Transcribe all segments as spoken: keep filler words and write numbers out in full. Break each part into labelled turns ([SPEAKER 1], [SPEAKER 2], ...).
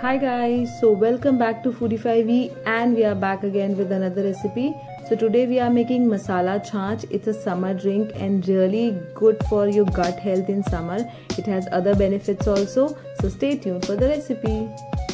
[SPEAKER 1] Hi guys, so welcome back to Foodify and we are back again with another recipe. So today we are making masala chach. It's a summer drink and really good for your gut health in summer. It has other benefits also, so stay tuned for the recipe.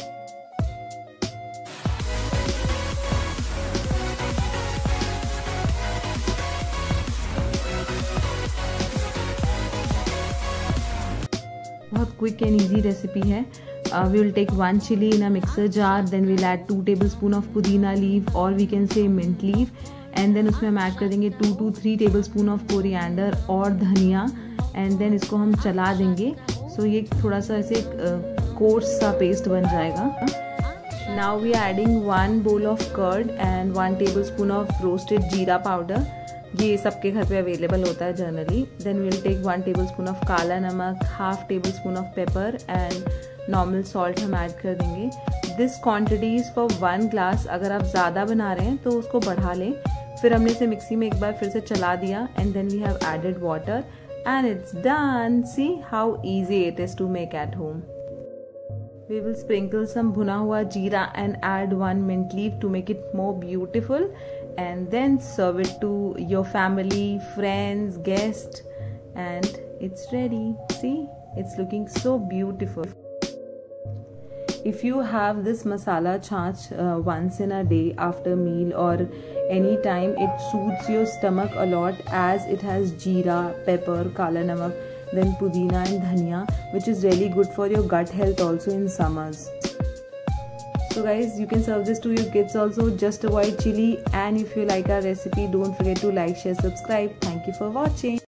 [SPEAKER 1] बहुत quick and easy recipe है. Uh, we will take one chili in a mixer jar, then we'll add two tablespoon of pudina leaf or we can say mint leaf, and then उसमें हम add कर देंगे two to three tablespoon of coriander और धनिया, and then इसको हम चला देंगे. so ये थोड़ा सा ऐसे कोर्स सा पेस्ट बन जाएगा. now we are adding one bowl of curd and one tablespoon of roasted jeera powder. ये सबके घर पे अवेलेबल होता है generally. Then we'll take one table spoon of kala namak, half table spoon of pepper and normal salt हम add कर देंगे. This quantity is for one glass. अगर आप ज़्यादा बना रहे हैं तो उसको बढ़ा लें. फिर हमने इसे मिक्सी में एक बार फिर से चला दिया and then we have added water and it's done. See how easy it is to make at home. We will sprinkle some bhuna hua jeera and add one mint leaf to make it more beautiful, and then serve it to your family, friends, guests, and it's ready. See, it's looking so beautiful. If you have this masala chach uh, once in a day after meal or any time, it suits your stomach a lot as it has jeera, pepper, kala namak, then pudina and dhania, which is really good for your gut health also in summers. So guys, you can serve this to your kids also. Just avoid chili, and if you like our recipe, don't forget to like, share, subscribe. Thank you for watching.